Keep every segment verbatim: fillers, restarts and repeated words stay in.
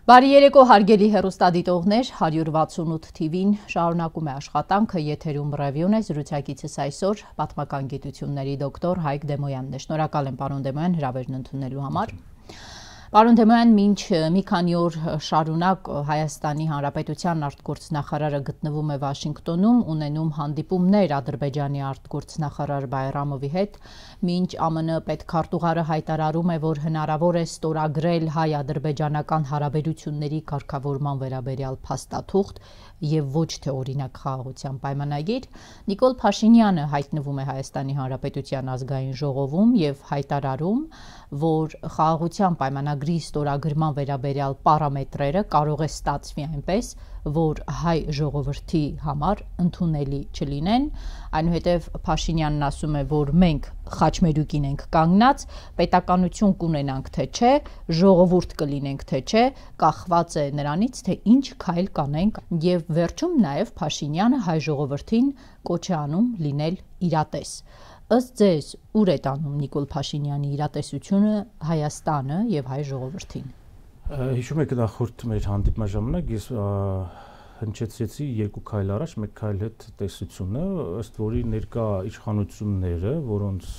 Բարի երեկո հարգելի հեռուստադիտողներ, հարյուր վաթսունութ թիվին շարունակում է աշխատանքը, եթերում ռևյուն է, զրուցակիցս այսօր պատմական գիտությունների դոկտոր Հայկ Դեմոյանն է։ Շնորհակալ եմ պարոն Դեմոյան հրավերն ընդունելու համար։ Պարոն Դեմոյան, մինչ մի քանի օր շարունակ Հայաստանի Հանրապետության արտգործնախարարը գտնվում է Վաշինգտոնում, ունենում հանդիպումներ Ադրբեջանի արտգործնախարար Բայրամովի հետ, մինչ ԱՄՆ պետքարտուղարը հայտարարում է, որ հնարավոր է ստորագրել հայ-ադրբեջանական հարաբերությունների կարգավորման վերաբերյալ փաստաթուղթ եւ ոչ թե օրինակ խաղաղության պայմանագիր, Նիկոլ Փաշինյանը հայտնվում է Հայաստանի Հանրապետության ազգային ժողովում եւ հայտարարում, որ խաղաղության պայմանագրի ստորագրման վերաբերյալ պարամետրերը կարող է ստացվի այնպես, որ հայ ժողովրդի համար ընդունելի չլինեն, այնուհետև Փաշինյանն ասում է, որ մենք խաչմերուկին ենք կանգնած, պետականություն կունենանք թե չէ, ժողովուրդ կլինենք թե չէ, կախված է նրանից, թե ինչ քայլ կանենք, եւ վերջում նաեւ Փաշինյանը հայ ժողովրդին կոչ է անում լինել իրատես։ Ըստ ձեզ, ուր է տանում Նիկոլ Փաշինյանի իրատեսությունը Հայաստանը եւ հայ ժողովրդին։ Հիշում եք նախորդ մեր հանդիպման ժամանակ ես հնչեցրեցի երկու քայլ առաջ, մեկ քայլ հետ տեսությունը, ըստ որի ներկա իշխանությունները, որոնց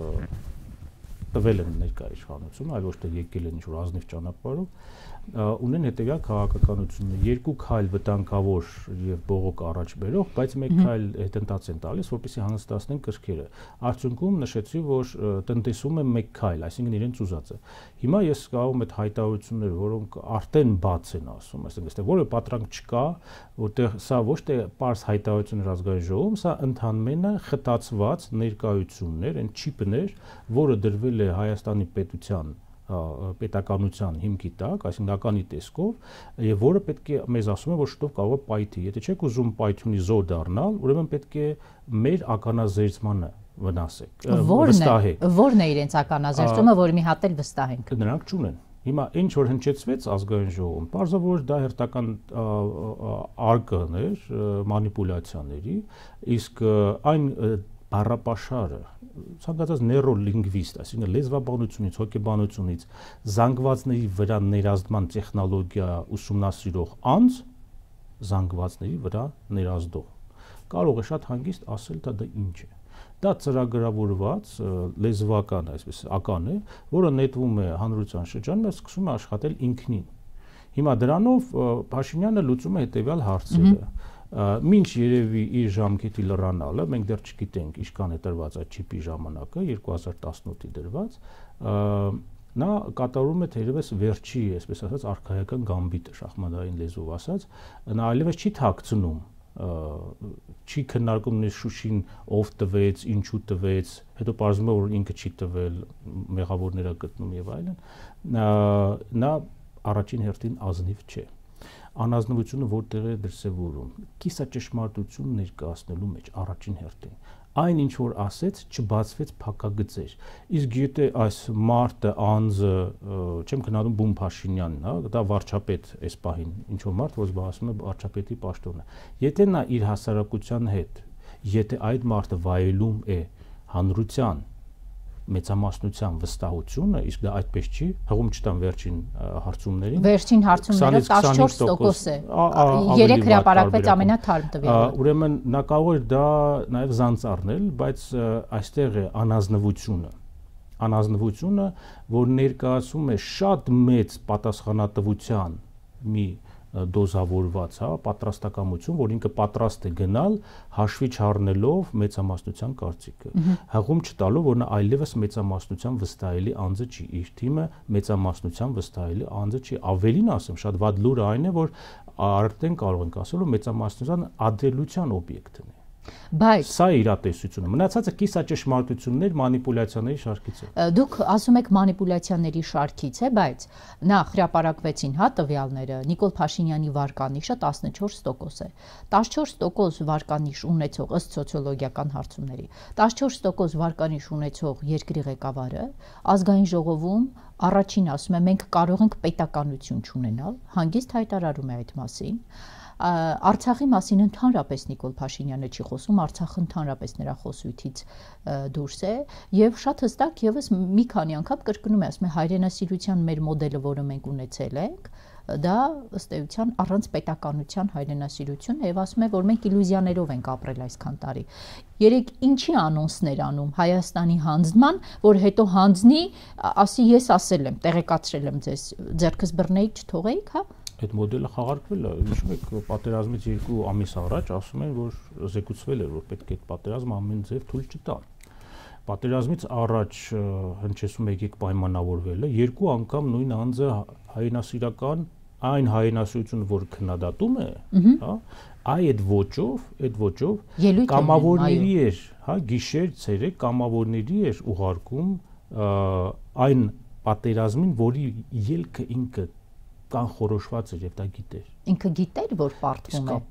տվել են ներկա իշխանությունը, այլ ոչ թե եկել են ինչ-որ ազնիվ ճանապարհով, ունեն հետևյալ քաղաքականությունը, երկու քայլ վտանգավոր եւ բողոք առաջ բերող, բայց մեկ քայլ հետընթաց են տալիս, որպեսզի հանգստացնեն կրքերը։ Արդյունքում նշեցի, որ տնտեսում է մեկ քայլ, այսինքն իրենց ուզածը։ Հիմա ես կարող եմ այդ հայտարարությունները, որոնք արդեն բաց են ասում, այսինքն այստեղ որևէ պատրանք չկա, որտեղ սա ոչ թե պարզ հայտարարություններ ազգային ժողովում, սա ընդհանրապես խտացված ներկայություններ, այն չիպներ, որը դրվել է Հայաստանի պետության պետականության հիմքի տակ, այսինքն ականի տեսքով, եւ որը պետք է մեզ ասում է, որ շուտով կարող է պայթի։ Եթե չեք ուզում պայթյունի զոհ դառնալ, ուրեմն պետք է մեր ականազերծմանը վնասեք, վստահեք։ Ո՞րն է իրենց ականազերծումը, որ մի հատ էլ վստահենք։ Նրանք չունեն։ Հիմա ինչ որ հնչեցվեց ազգային ժողովում, պարզավոր դա հերթական արկղներ, մանիպուլյացիաների, իսկ այն բառապաշարը ցանկացած նեյրոլինգվիստ, այսինքն լեզվաբանությունից, հոգեբանությունից, զանգվածների վրա ներազդման տեխնոլոգիա ուսումնասիրող անձ, զանգվածների վրա ներազդող, կարող է շատ հանգիստ ասել դա ինչ է։ Դա ծրագրավորված լեզվական, այսպես ական է, որը նետվում է հանրության շրջանում, սկսում է աշխատել ինքնին։ Հիմա դրանով Փաշինյանը լուծում է հետևյալ հարցերը։ Մինչ երևի իր ժամկետի լրանալը, մենք դեռ չգիտենք ինչքան է տրված այդ չիպի ժամանակը, երկու հազար տասնութի դրված, նա կատարում է թերևս վերջի, այսպես ասած, արքայական գամբիտը, շախմատային լեզվով ասած, նա այլևս չի թաքցնում, չի քննարկում նույն Շուշին ով տվեց, ինչու տվեց, հետո պարզվում է, որ ինքը չի տվել, մեղավորները գտնում եւ այլն, նա առաջին հերթին ազնիվ չէ։ Անազնվությունը որտեղ է դրսևորում, կիսաճշմարտություն ներկայացնելու մեջ առաջին հերթին, այն ինչ որ ասեց չբացվեց փակագծեր, իսկ եթե այս մարդը անձը, չեմ քննադում Բուն Փաշինյանն, հա, դա վարչապետ այս պահին, ինչ որ մարդ, որ զբաղվում է վարչապետի պաշտոնը, եթե նա իր հասարակության հետ, եթե այդ մարդը վայելում է հանրության մեծամասնության վստահությունը, իսկ դա այդպես չի, հղում չտան վերջին հարցումներին։ Վերջին հարցումները տասնչորս տոկոս է։ Երեք հրապարակվեց ամենաթարմ տվյալը։ Ուրեմն նա կարող է դա նաև զանց առնել, բայց այստեղ է անազնվությունը։ Անազնվությունը, որ ներկայացում է շատ մեծ պատասխանատվության մի դոզավորված, հա, պատրաստակամություն, որ ինքը պատրաստ է գնալ հաշվի չառնելով մեծամասնության կարծիքը, հղում չտալով, որ նա այլևս մեծամասնության վստահելի անձը չի, իր թիմը մեծամասնության վստահելի անձը չի, ավելին ասեմ, շատ վատ լուրը այն է, որ արդեն կարող ենք ասել, որ մեծամասնության ադրելության օբյեկտն է։ Բայց սա իրատեսությունը, մնացածը կիսաճշմարտություններ, մանիպուլյացիաների շարքից է։ Դուք ասում եք մանիպուլյացիաների շարքից է, բայց նախ հրապարակվեցին հա տվյալները, Նիկոլ Փաշինյանի վարկանիշը տասնչորս տոկոս է։ տասնչորս տոկոս վարկանիշ ունեցող ըստ սոցիոլոգիական հարցումների, տասնչորս տոկոս վարկանիշ ունեցող երկրի ղեկավարը ազգային ժողովում առաջին ասում է մենք կարող ենք պետականություն չունենալ, հանգիստ հայտարարում է այդ մասին։ Արցախի մասին ընդհանրապես Նիկոլ Փաշինյանը չի խոսում, Արցախը ընդհանրապես նրա խոսույթից դուրս է եւ շատ հստակ եւս մի քանի անգամ կրկնում է, ասում է հայրենասիրության մեր մոդելը, որը մենք ունեցել ենք, դա ըստ էության առանց պետականության հայրենասիրություն է եւ ասում է, որ մենք իլյուզիաներով ենք ապրել այսքան տարի։ Երեք ինչի անոնսներ անում Հայաստանի հանձնման, որ հետո հանձնի, ասի ես ասել եմ, տեղեկացրել եմ ձեզ, ձեռքս բռնեիք, չթողեիք, հա։ Այդ մոդելը խաղարկվել է, հիշում եք, պատերազմից երկու ամիս առաջ ասում են, որ զեկուցվել էր, որ պետք է այդ պատերազմը ամեն ձև թույլ չտան։ Պատերազմից առաջ հնչեցում եկեք պայմանավորվել է, երկու անգամ նույն անձը հայրենասիրական այն հայրենասիրությունը, որ քննադատում է, հա, այդ ոճով, այդ ոճով կամավորների էր, հա, գիշեր, ցերեկ կամավորների էր ուղարկում այն պատերազմին, որի ելքը ինքը կանխորոշված էր եւ դա գիտեր։ Ինքը գիտեր, որ պարտվում է։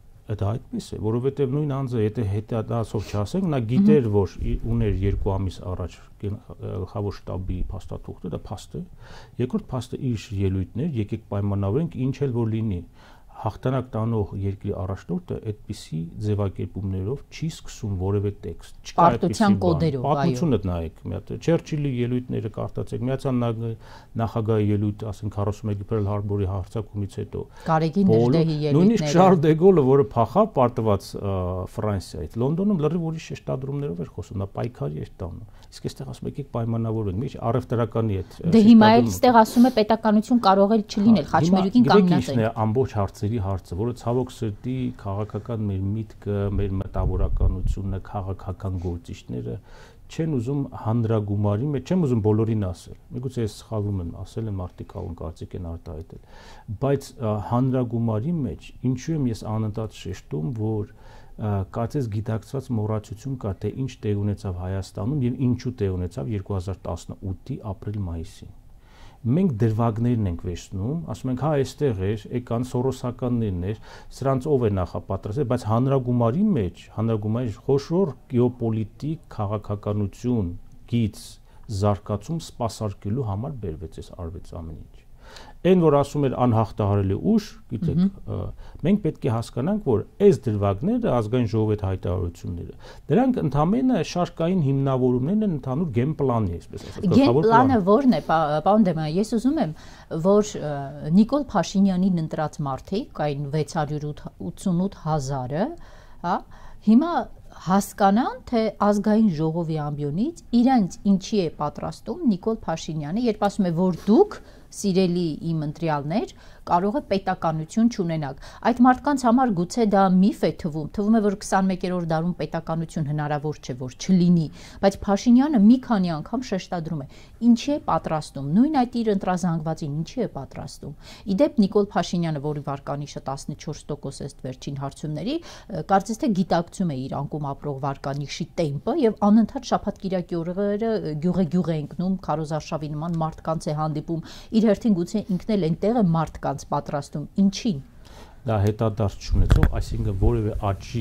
Դա այդպես է, որովհետև նույն անձը, եթե հետադասով չասենք, նա գիտեր, որ ուներ երկու ամիս առաջ գլխավոր շտաբի փաստաթուղթը, դա փաստ է։ Երկրորդ փաստը իր ելույթն էր, եկեք պայմանավորենք, ինչ էլ որ լինի, հաղթանակ տանող երկրի առաջնորդը այդպիսի ձևակերպումներով չի սկսում որևէ տեքստ։ Չկա այդպիսի կոդերով, այո։ Պատմությունը նայեք, մի հատ Չերչիլի ելույթները կարդացեք, Միացյալ Նախագահի ելույթը, ասենք քառասունմեկի Փերլ Հարբորի հարձակումից հետո։ Գարեգին Նժդեհի ելույթները։ Նույնիսկ Շարլ դե Գոլը, որը փախավ պարտված Ֆրանսիայից, Լոնդոնում լրիվ ուրիշ շեշտադրումներով էր խոսում, նա պայքարի էր տանում։ Իսկ այստեղ ասում եք պայմանավորենք, մի առևտրականի հետ։ Դե հիմա էլ այստեղ ասում է պետականություն կարող է չլինել, Խաչմերուկին կանգնած է։ Ամբողջ հարցերի հարցը, որը ցավոք սրտի քաղաքական մեր միտքը, մեր մտավորականությունը, քաղաքական գործիչները չեն ուզում հանրագումարի մեջ, չեմ ուզում բոլորին ասել։ Միգուցե ես սխալվում եմ, ասել եմ մարդիկ աղուն կարծիք են արտահայտել, բայց հանրագումարի մեջ ինչու եմ ես անընդհատ շեշտում, որ կարծես գիտակցված մոռացություն կա, թե ինչ տեղ ունեցավ Հայաստանում եւ ինչու տեղ ունեցավ երկու հազար տասնութի ապրիլ-մայիսին։ Մենք դրվագներն ենք վերցնում, ասում ենք, հա, այստեղ էր, եկան սորոսականներն էր, սրանց ով է նախապատրաստել, բայց հանրագումարի մեջ, հանրագումարի խոշոր գեոպոլիտիկ քաղաքականություն, գիծ, զարգացում սպասարկելու համար բերվեց այս արվեց ամեն ինչ։ Այն որ ասում էր անհաղթահարելի ուժ, գիտեք, մենք պետք է հասկանանք, որ այս դրվագները ազգային ժողովի հայտարարությունները, դրանք ընդհանրապես շարքային հիմնավորումներն են ընդհանուր գեմ պլանի, այսպես ասած, գլխավոր պլանը որն է, պարոն Դեմոյան, ես ուզում եմ, որ Նիկոլ Փաշինյանին ընտրած մարդիկ, այն վեց հարյուր ութսունութ հազարը, հա, հիմա հասկանան, թե ազգային ժողովի ամբիոնից իրենց ինչի է պատրաստում Նիկոլ Փաշինյանը, երբ ասում է, որ դուք սիրելի իմ ընտրյալներ, կարող է պետականություն չունենաք։ Այդ մարդկանց համար գուցե դա միֆ է թվում, թվում է, որ քսանմեկերորդ դարում պետականություն հնարավոր չէ, որ չլինի, բայց Փաշինյանը մի քանի անգամ շեշտադրում է, ինչի է պատրաստում, նույն այդ իր ընտրազանգվածին ինչի է պատրաստում։ Իդեպ Նիկոլ Փաշինյանը, որի վարկանիշը տասնչորս տոկոս է վերջին հարցումների, կարծես թե գիտակցում է իր անկում ապրող վարկանիշի տեմպը եւ անընդհատ շաբաթ-կիրակի օրերը գյուղե-գյուղ է ընկնում, Քարոզարշավի նման մարդկանց է հանդիպում, իր հերթին գուցե ինքն էլ այնտեղ է մարդկանց պատրաստում, ինչին։ Դա հետադարձ չունեցող, այսինքն որևէ աճի,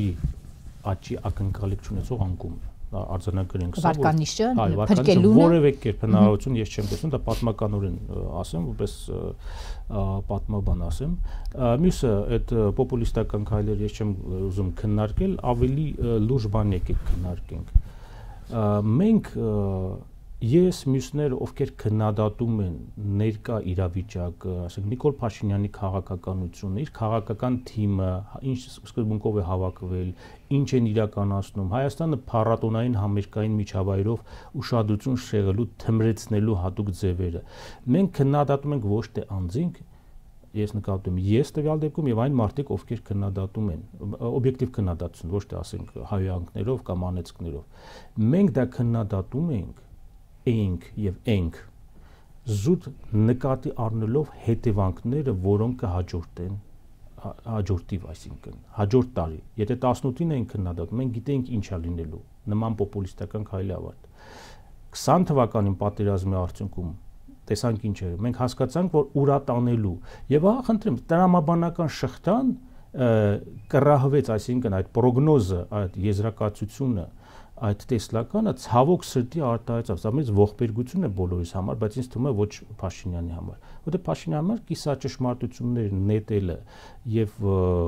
աճի ակնկալիք չունեցող անկում է։ Դա արձանագրենք սա, վարկանիշը, փրկելունը, որևէ կերպ հնարավորություն ես չեմ տեսնում, դա պատմականորեն ասեմ, որպես պատմաբան ասեմ։ Մյուսը այդ պոպուլիստական քայլերը ես չեմ ուզում քննարկել, ավելի լուրջ բան եկեք քննարկենք։ Մենք Ես մյուսները, ովքեր քննադատում են ներկա իրավիճակը, ասենք Նիկոլ Փաշինյանի քաղաքականությունը, իր քաղաքական թիմը, ինչ սկզբունքով է հավաքվել, ինչ են իրականացնում, Հայաստանը փառատոնային համերգային միջավայրով ուշադրություն շեղելու, թմրեցնելու հատուկ ձևերը։ Մենք քննադատում ենք ոչ թե անձինք, ես նկատում եմ, ես տվյալ դեպքում եւ այն մարդիկ, ովքեր քննադատում են, օբյեկտիվ քննադատություն, ոչ թե ասենք հայհոյանքներով կամ անեծքներով։ Մենք դա քննադատում ենք ենք եւ ենք զուտ նկատի առնելով հետևանքները, որոնք կհաջորդեն հաջորդիվ, այսինքն հաջորդ տարի, եթե տասնութին ենք քննադատում, մենք գիտենք ինչա լինելու նման պոպուլիստական քայլի ավարտ։ քսան թվականին պատերազմի արդյունքում տեսանք ինչ էր, մենք հասկացանք, որ ուրատանելու եւ ահա խնդրեմ տրամաբանական շղթան կռահվեց, այսինքն այդ պրոգնոզը, այդ եզրակացությունը այդ տեսլականը ցավոք սրտի արտահայտավ, սա մեծ ողբերգություն է բոլորիս համար, բայց ինձ թվում է ոչ Փաշինյանի համար, որտեղ Փաշինյանի համար կիսաճշմարտություններ նետելը եւ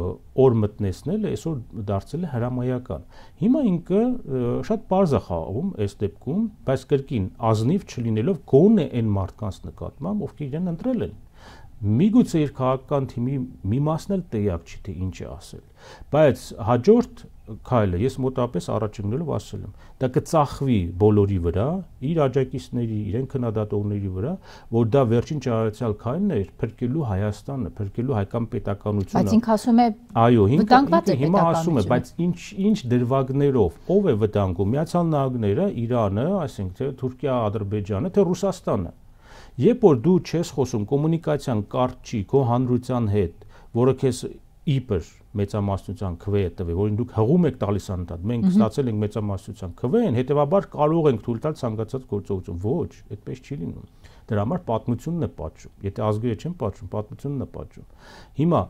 օր մտնեցնելը այսօր դարձել է հրամայական։ Հիմա ինքը շատ պարզ է խաղում այս դեպքում, բայց կրկին ազնիվ չլինելով գոնե այն մարդկանց նկատմամբ, ովքեր իրեն ընտրել են։ Միգուցե իր քաղաքական թիմի մի մասն էլ տեղյակ չի թե ինչ է ասել, բայց հաջորդ քայլը ես մոտապես առաջիններով ասել եմ, դա կծախվի բոլորի վրա, իր աջակիցների, իրեն քննադատողների վրա, որ դա վերջին ճարարացիալ քայլն է փրկելու Հայաստանը, փրկելու հայկական պետականությունը։ Բայց ինքը ասում է, այո, ինքը հիմա ասում է, բայց ինչ ինչ դրվագներով, ով է վտանգում, Միացյալ Նահանգները, Իրանը, այսինքն թե Թուրքիա, Ադրբեջանը, թե Ռուսաստանը։ Երբ որ դու չես խոսում կոմունիկացիան կարճ չի քո հանրության հետ, որը քեզ իբր մեծամասնության քվե է տվել, որին դուք հղում եք տալիս անընդհատ, մենք ստացել ենք մեծամասնության քվեն, հետեւաբար կարող ենք թույլ տալ ցանկացած գործողություն։ Ոչ, այդպես չի լինում։ Դրա համար պատմությունն է պատժում։ Եթե ազգերը չեն պատժում, պատմությունն է պատժում։ Հիմա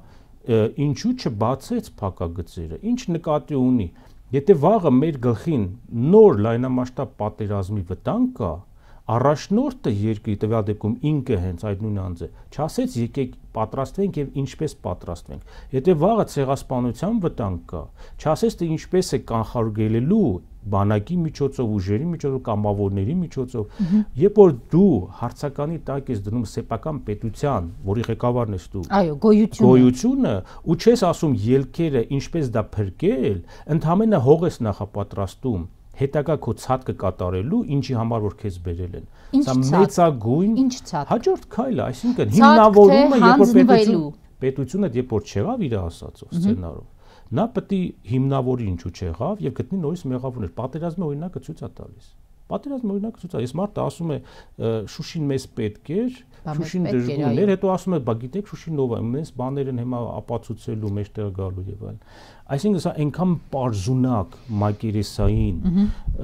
ինչու չբացեց փակագծերը, ինչ նկատի ունի, եթե վաղը մեր գլխին նոր լայնամասշտաբ պատերազմի վտանգ կա, առաջնորդը երկրի տվյալ դեպքում ինքը հենց այդ նույն անձը չասեց եկեք պատրաստվենք եւ ինչպես պատրաստվենք, եթե վաղը ցեղասպանության վտանգ կա, չասեց թե ինչպես է կանխարգելելու բանակի միջոցով, ուժերի միջոցով, կամավորների միջոցով, երբ որ դու հարցականի տակ ես դնում սեփական պետության, որի ղեկավարն ես դու, այո, գոյությունը, գոյությունը, ու չես ասում ելքերը ինչպես դա փրկել, ընդհանրապես հող ես նախապատրաստում հետագա քո ցածկը կատարելու, ինչի համար որ քեզ բերել են։ Սա մեծագույն հաջորդ քայլը, այսինքն հիմնավորումը, երբ որ պետություն պետությունը երբ որ չեղավ իր ասածով սցենարով, նա պետք է հիմնավորի ինչու չեղավ եւ գտնի նորից մեղավորներ։ Պատերազմի օրինակը ցույց է տալիս։ Պատերազմի օրինակը ցույց է։ Ես մարդը ասում է Շուշին մեզ պետք էր, Շուշին դժգույն էր, հետո ասում է, բա գիտեք Շուշին ով է, մեզ բաներ են հիմա ապացուցելու, մեջտեղ գալու եւ այլն։ Այսինքն սա այնքան պարզունակ, մակերեսային,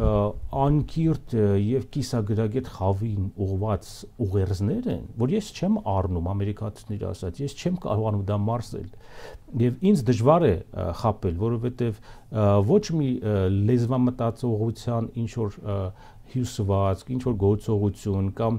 անկիրթ եւ կիսագրագետ խավին ուղված ուղերձներ են, որ ես չեմ առնում ամերիկացիների ասած, ես չեմ կարողանում դա մարսել։ Եվ ինձ դժվար է խաբել, որովհետեւ ոչ մի լեզվամտածողության ինչ որ հյուսվածք, ինչ որ գործողություն կամ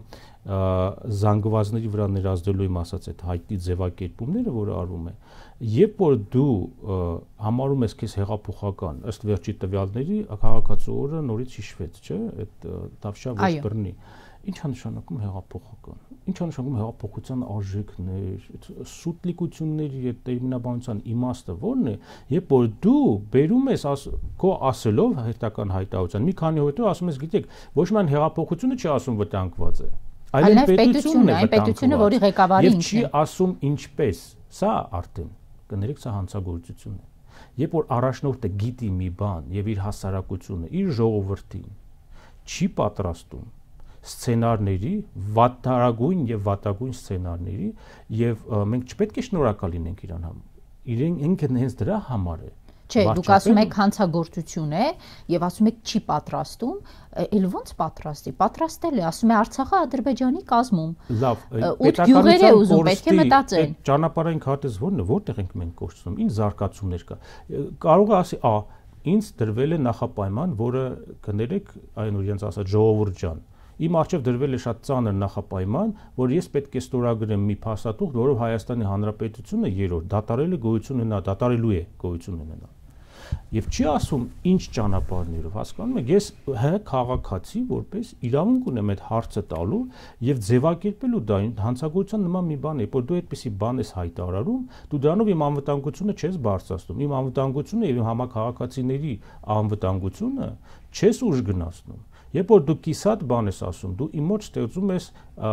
զանգվածների վրա ներազդելու իմ ասած այդ հայտնի ձևակերպումները, որը արվում է, երբ որ դու համարում ես քեզ հեղափոխական, ըստ վերջի տվյալների, քաղաքացու օրը նորից հիշվեց, չէ՞, այդ Թավշյա ոչ բռնի։ Ինչ է նշանակում հեղափոխական։ Ինչ է նշանակում հեղափոխության արժեքներ, սուտ լիկությունների այդ տերմինաբանության իմաստը ո՞րն է, երբ որ դու բերում ես քո ասելով հետական հայտարարության, մի քանի օր հետո ասում ես, գիտեք, ոչ միայն հեղափոխությունը չի ասում վտանգված է, այլ պետությունն է, պետությունը, որի ղեկավարի ինքն է, եւ չի ասում ինչպես։ Սա արդեն կներեք, սա հանցագործություն է։ Երբ որ առաջնորդը գիտի մի բան եւ իր հասարակությունը, իր ժողովրդին չի պատրաստում սցենարների, վատթարագույն եւ վատագույն սցենարների, եւ մենք չպետք է շնորհակալ լինենք իրան համար։ Իրեն ինքը հենց դրա համար է։ Չէ, դուք ասում եք հանցագործություն է եւ ասում եք չի պատրաստում, ել ոնց պատրաստի, պատրաստել է, ասում է Արցախը Ադրբեջանի կազմում։ Լավ, ութ գյուղեր է ուզում, պետք է մտածեն։ Ճանապարհային քարտեզ ո՞րն է, որտեղ ենք մենք կորցնում, ինչ զարգացումներ կա։ Կարող է ասի, ա, ինձ դրվել է նախապայման, որը կներեք, այն որ իրենց ասած ժողովուրդ ջան, իմ առջև դրվել է շատ ծանր նախապայման, որ ես պետք է ստորագրեմ մի փաստաթուղթ, որով Հայաստանի Հանրապետությունը երրորդ դատարել է գոյություն ունենա, դատարելու է գոյություն ունենա։ Եվ չի ասում ինչ ճանապարհներով, հասկանում եք, ես հ քաղաքացի որպես իրավունք ունեմ այդ հարցը տալու եւ ձևակերպելու դա հանցագործության նման մի բան է, որ դու այդպեսի բան ես հայտարարում, դու դրանով իմ անվտանգությունը չես բարձրացնում, իմ անվտանգությունը եւ իմ համակարգացիների անվտանգությունը չես ուժ գնացնում։ Երբ որ դու կիսատ բան ես ասում, դու իմ մոտ ստեղծում ես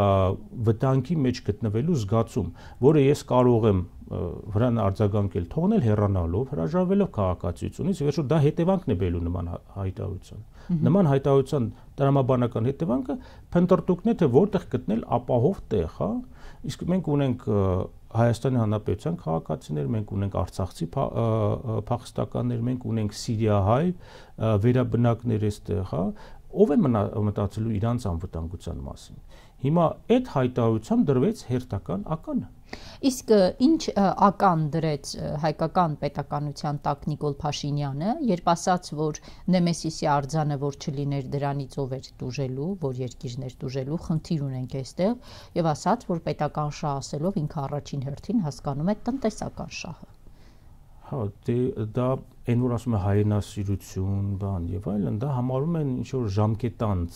վտանգի մեջ գտնվելու զգացում, որը ես կարող եմ վրան արձագանքել, թողնել հեռանալով, հրաժարվելով քաղաքացիությունից, եւ վերջո դա հետևանքն է բերելու նման հայտարարության։ Նման հայտարարության տրամաբանական հետևանքը փնտրտուքն է, թե որտեղ գտնել ապահով տեղ, հա։ Իսկ մենք ունենք Հայաստանի Հանրապետության քաղաքացիներ, մենք ունենք արցախցի փախստականներ, մենք ունենք սիրիահայ վերաբնակներ այստեղ, հա։ Ով է մտածելու իրանց անվտանգության մասին։ Հիմա այդ հայտարարությամբ դրվեց հերթական ականը։ Իսկ ինչ ական դրեց հայկական պետականության տակ Նիկոլ Փաշինյանը, երբ ասաց, որ Նեմեսիսի արձանը որ չլիներ դրանից ով էր տուժելու, որ երկիրներ տուժելու, խնդիր ունենք այստեղ, եւ ասաց, որ պետական շահ ասելով ինքը առաջին հերթին հասկանում է տնտեսական շահը։ Հա, դե դա այն որ ասում է հայրենասիրություն, բան եւ այլն, դա համարում են ինչ որ ժամկետանց,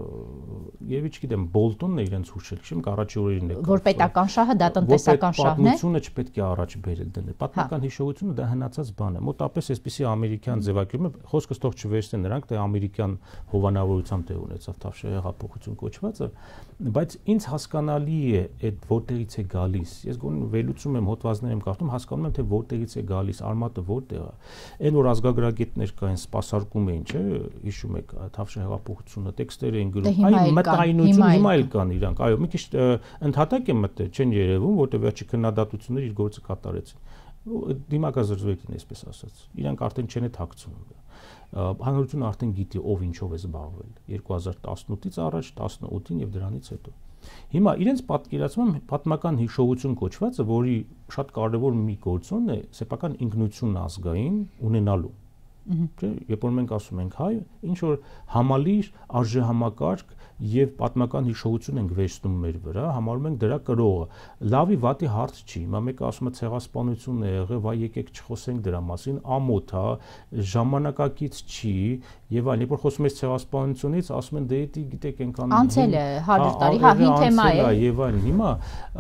եւ չգիտեմ, Բոլտոնն է իրենց հուշել, չեմ առաջի օրերին է։ Որ պետական շահը դա տնտեսական շահն է։ Պատմությունը չպետք է առաջ բերել դնել։ Պատմական հիշողությունը դա հնացած բան է։ Մոտապես այսպեսի ամերիկյան ձևակերպում է, խոսքս թող չվերցնեն նրանք, թե ամերիկյան հովանավորությամբ տեղ ունեցավ Թավշյա հեղափոխություն կոչվածը, բայց ինձ հասկանալի է այդ որտեղից է գալիս։ Ես գոնե վերլուծում եմ, հոդվածներ եմ կարդում, հասկանում եմ, թե որտեղից է գալիս, արմատը որտեղ է։ Այն որ ազգագրագետներ կային, սպասարկում էին, չէ՞, հիշում եք Թավշյա հեղափոխությունը, տեքստեր էին գրում, այ մտայնություն հիմա էլ կան իրանք, այո, մի քիչ ընդհատակ են մտել, չեն երևում, որտեղ վերջի քննադատությունները իր գործը կատարեցին։ Դիմակազրկվեցին, այսպես ասած։ Իրանք արդեն չեն այդ հակցում։ Հանրությունը արդեն գիտի ով ինչով է զբաղվել երկու հազար տասնութից առաջ, տասնութին եւ դրանից հետո։ Հիմա իրենց պատկերացնում պատմական հիշողություն կոչվածը, որի շատ կարևոր մի գործոն է սեփական ինքնություն ազգային ունենալու։ Չէ, երբ որ մենք ասում ենք հայ, ինչ որ համալիր արժեհամակարգ եւ պատմական հիշողություն ենք վերցնում մեր վրա, համարում ենք դրա կրողը։ Լավի վատի հարց չի։ Հիմա մեկը ասում է ցեղասպանություն է եղել, վայ եկեք չխոսենք դրա մասին, ամոթ է, ժամանակակից չի եւ այլն։ Երբ որ խոսում ես ցեղասպանությունից, ասում են դե դի գիտեք այնքան անցել է հարյուր տարի, հա, հին թեմա է եւ այլն։ Հիմա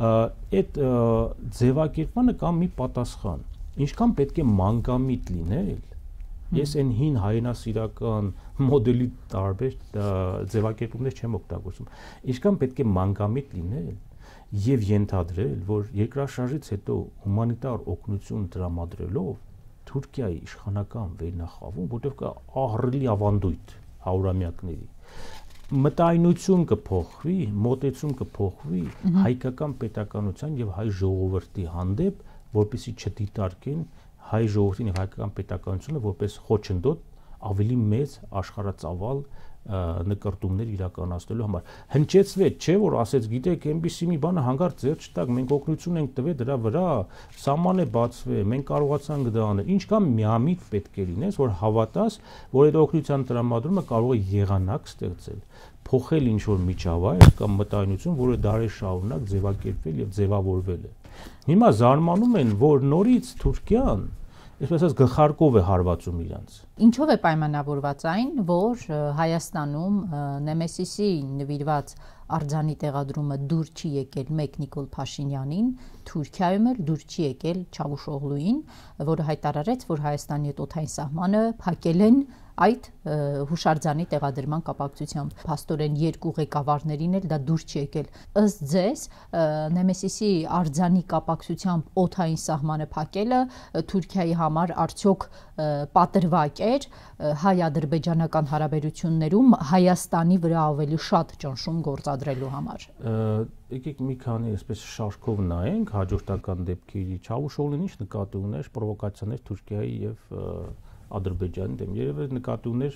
այդ ձևակերպմանը կա մի պատասխան։ Ինչքան պետք է մանկամիտ լինել։ Ես այն հին հայրենասիրական մոդելի տարբեր ձևակերպումներ չեմ օգտագործում։ Ինչքան պետք է մանկամիտ լինել եւ ենթադրել, որ երկրաշարժից հետո հումանիտար օգնություն տրամադրելով Թուրքիայի իշխանական վերնախավում, որտեղ կա ահռելի ավանդույթ հարյուրամյակների, մտայնություն կփոխվի, մոտեցում կփոխվի հայկական պետականության եւ հայ ժողովրդի հանդեպ, որպեսզի չդիտարկեն հայ ժողովրդին եւ հայկական պետականությունը որպես խոչընդոտ ավելի մեծ աշխարհածավալ նկարտումներ իրականացնելու համար։ Հնչեցվեց, չէ՞ որ ասեց, գիտեք, այնպիսի մի բանը հանգարց ձեռ չտակ, մենք օգնություն ենք տվել դրա վրա, սահման է բացվել, մենք կարողացանք դա անել։ Ինչքան միամիտ պետք է լինես, որ հավատաս, որ այդ օգնության տրամադրումը կարող է եղանակ ստեղծել, փոխել ինչ-որ միջավայր կամ մտայնություն, որը դարեր շարունակ ձևակերպվել եւ ձևավորվել է։ Հիմա զարմանում են, որ նորից Թուրքիան այսպես ասած գլխարկով է հարվածում իրանց։ Ինչով է պայմանավորված այն, որ Հայաստանում Նեմեսիսի նվիրված արձանի տեղադրումը դուր չի եկել մեկ Նիկոլ Փաշինյանին, Թուրքիայում էլ դուր չի եկել Չավուշօղլուին, որը հայտարարեց, որ Հայաստանի հետ օդային սահմանը փակել են այդ հուշարձանի տեղադրման կապակցությամբ։ Փաստորեն երկու ղեկավարներին էլ դա դուր չի եկել։ Ըստ ձեզ, Նեմեսիսի արձանի կապակցությամբ օդային սահմանը փակելը Թուրքիայի համար արդյոք պատրվակ էր հայ-ադրբեջանական հարաբերություններում Հայաստանի վրա ավելի շատ ճնշում գործադրելու համար։ Եկեք մի քանի այսպես շարքով նայենք հաջորդական դեպքերի։ Չավուշօղլուն ինչ նկատի ուներ պրովոկացիաներ Թուրքիայի եւ Ադրբեջանի դեմ, երևի նկատի ուներ,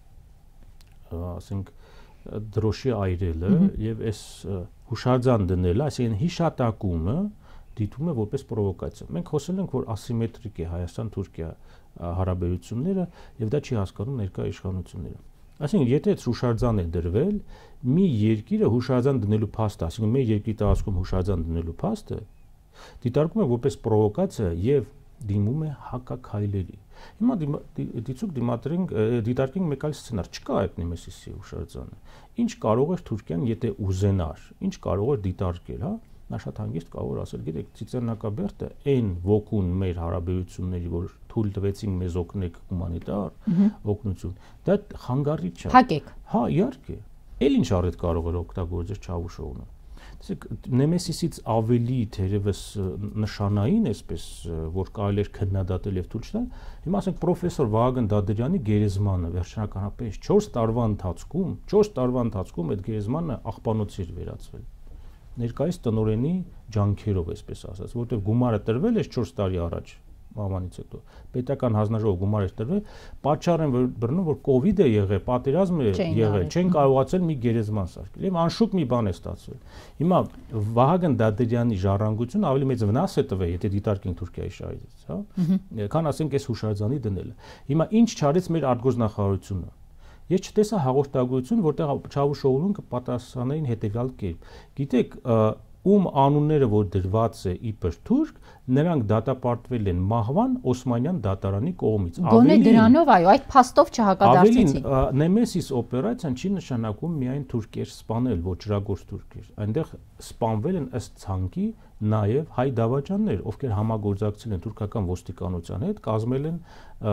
ասենք, դրոշի այրելը եւ այս հուշարձան դնելը, այսինքն հիշատակումը դիտում է որպես պրովոկացիա։ Մենք խոսել ենք, որ ասիմետրիկ է Հայաստան-Թուրքիա հարաբերությունները եւ դա չի հասկանում ներկա իշխանությունները։ Այսինքն, եթե այդ հուշարձան է դրվել, մի երկիրը հուշարձան դնելու փաստը, այսինքն մեր երկրի տարածքում հուշարձան դնելու փաստը դիտարկում է որպես պրովոկացիա եւ դիմում է հակաքայլերի։ Հիմա դիցուկ դիմադրենք դիտարկենք մեկ այլ սցենար, չկա այդ Նեմեսիսի հուշարձանը։ Ինչ կարող էր Թուրքիան, եթե ուզենար, ինչ կարող էր դիտարկել, հա։ Նա շատ հանգիստ կարող ասել, գիտեք, Ծիծեռնակաբերդը այն ոգուն մեր հարաբերությունների, որ թույլ տվեցին մեզ օգնեք հումանիտար օգնություն, դա խանգարի չէ։ Փակեք։ Հա, իհարկե։ Էլ ինչ առիթ կարող էր օգտագործել Չավուշօղլուը։ Տեսեք, Նեմեսիսից ավելի թերևս նշանային, այսպես, որ կարելի էր քննադատել եւ թույլ չտալ, հիմա ասենք պրոֆեսոր Վահագն Դադարյանի գերեզմանը վերջնականապես չորս տարվա ընթացքում, չորս տարվա ընթացքում այդ գերեզմանը աղբանոցի էր վերածվել։ Ներկայիս տնօրենի ջանքերով, այսպես ասած, որովհետեւ գումարը տրվել է չորս տարի առաջ, մահվանից հետո պետական հանձնաժողով գումար էր տրվել, պատճառ են բռնում, որ կովիդ է եղել, պատերազմ է եղել, չեն կարողացել մի գերեզման սարքել եւ անշուք մի բան է ստացվել։ Հիմա Վահագն Դադարյանի ժառանգությունը ավելի մեծ վնաս է տվել, եթե դիտարկենք Թուրքիայի շահից, հա, քան ասենք այս հուշարձանի դնելը։ Հիմա ինչ չարեց մեր արտգործնախարարությունը։ Ես չտեսա հաղորդագրություն, որտեղ Չավուշօղլուն կպատասխանեին հետեւյալ կերպ։ Գիտեք, ում անունները որ դրված է իբր թուրք, նրանք դատապարտվել են մահվան Օսմանյան դատարանի կողմից։ Գոնե դրանով այո, այդ փաստով չհակադարձեցին։ Ավելին, Նեմեսիս օպերացիան չի նշանակում միայն թուրքեր սպանել, ոչրագործ թուրքեր։ Այնտեղ սպանվել են ըստ ցանկի նաև հայ դավաճաններ, ովքեր համագործակցել են թուրքական ոստիկանության հետ, կազմել են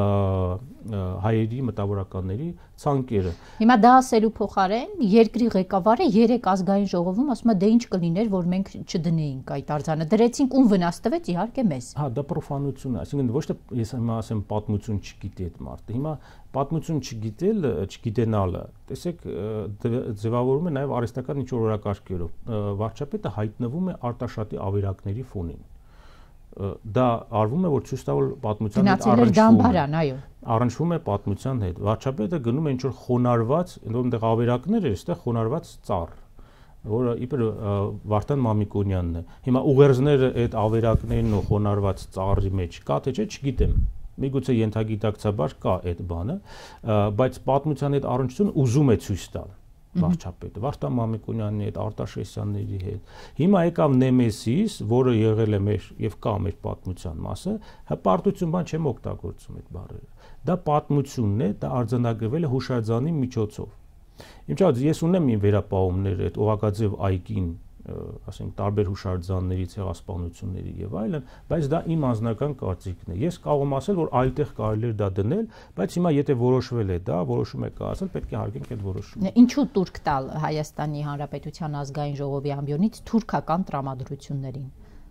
հայերի մտավորականների ցանկերը։ Հիմա դա ասելու փոխարեն երկրի ղեկավարը երեք ազգային ժողովում ասում է դե ինչ կլիներ, որ մենք չդնեինք այդ արձանը, դրեցինք ում վնաս տվեց իհարկե մեզ։ Հա, դա պրոֆանություն է, այսինքն ոչ թե ես հիմա ասեմ պատմություն չգիտի այդ մարդը, հիմա պատմություն չգիտել, չգիտենալը, տեսեք, ձևավորում է նաև արհեստական ինչ որ օրակարգերով։ Վարչապետը հայտնվում է Արտաշատի ավերակների ֆոնին։ Դա արվում է, որ ցույց տա, որ պատմության հետ առնչվում է, առնչվում է պատմության հետ։ Վարչապետը գնում է ինչ որ խոնարհված, այնտեղ ավերակներ էր, այստեղ խոնարհված ծառ, որը իբր Վարդան Մամիկոնյանն է։ Հիմա ուղերձները այդ ավերակներն ու խոնարհված ծառի մեջ կա, թե չէ, չգիտեմ։ Միգուցե ենթագիտակցաբար կա այդ բանը, բայց պատմության հետ առնչություն ուզում է ցույց տալ վարչապետը, Վարդան Մամիկոնյանի հետ, Արտաշեսյանների հետ։ Հիմա եկավ Նեմեսիս, որը եղել է մեր եւ կա մեր պատմության մասը, հպարտություն բան չեմ օգտագործում այդ բառերը։ Դա պատմությունն է, դա արձանագրվել է հուշարձանի միջոցով։ Ինչ ասած, ես ունեմ իմ վերապահումները այդ Օղակաձև այգին, ասենք տարբեր հուշարձանների, ցեղասպանությունների եւ այլն, բայց դա իմ անձնական կարծիքն է։ Ես կարող եմ ասել, որ այլտեղ կարելի է դա դնել, բայց հիմա եթե որոշվել է դա, որոշում է կայացել, պետք է հարգենք այդ որոշումը։ Ինչու տուրք տալ Հայաստանի Հանրապետության ազգային ժողովի ամբիոնից թուրքական տրամադրություններին։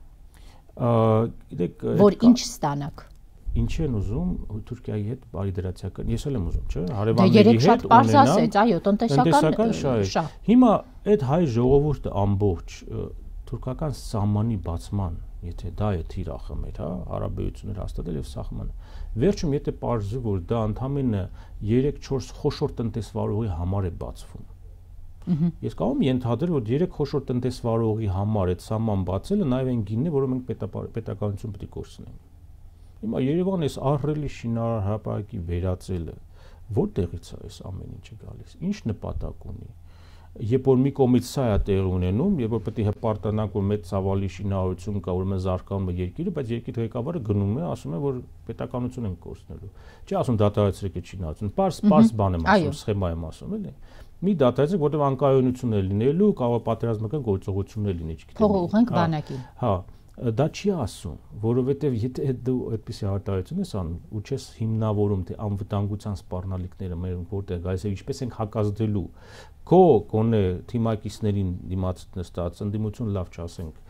Գիտեք, որ ինչ ստանաք։ Ինչ են ուզում Թուրքիայի հետ բարիդրացիական, ես էլ եմ ուզում, չէ՞, հարևանների հետ ունենալ, այո, տնտեսական շահ։ Հիմա այդ հայ ժողովուրդը ամբողջ թուրքական սահմանի բացման, եթե դա է թիրախը մեր, հա, հարաբերություններ հաստատել եւ սահմանը, վերջում եթե պարզվի, որ դա ընդամենը երեք-չորս խոշոր տնտեսվարողի համար է բացվում։ Ես կարող եմ ենթադրել, որ երեք խոշոր տնտեսվարողի համար այդ սահման բացելը նաեւ այն գինն է, որը մենք պետականություն պետք է կորցնենք։ Հիմա Երևանը այս ահռելի շինարար հրապարակի վերածելը որտեղից է այս ամեն ինչը գալիս, ինչ նպատակ ունի։ Երբ որ մի կողմից սա է տեղ ունենում, երբ որ պետք է հպարտանանք, որ մեծ ցավալի շինարարություն կա, ուրեմն զարգանում է երկիրը, բայց երկրի ղեկավարը գնում է, ասում է, որ պետականություն են կորցնելու։ Չի ասում դատարեցրեք այդ շինարարությունը, պարզ պարզ բան եմ ասում, սխեմա եմ ասում, էլի։ Մի դատարեցրեք, որտեղ անկայունություն է լինելու, կարող է պատերազմական գործողություններ լինի, չգիտեմ։ Թող ուղղենք բանակին։ Հա, դա չի ասում, որովհետև եթե դու այդպիսի հարտահայտություն ես անում ու չես հիմնավորում թե անվտանգության սպառնալիքները մեր որտեղ գալիս է, ինչպես ենք հակազդելու քո գոնե թիմակիցներին դիմաց նստած ընդդիմություն լավ չասենք,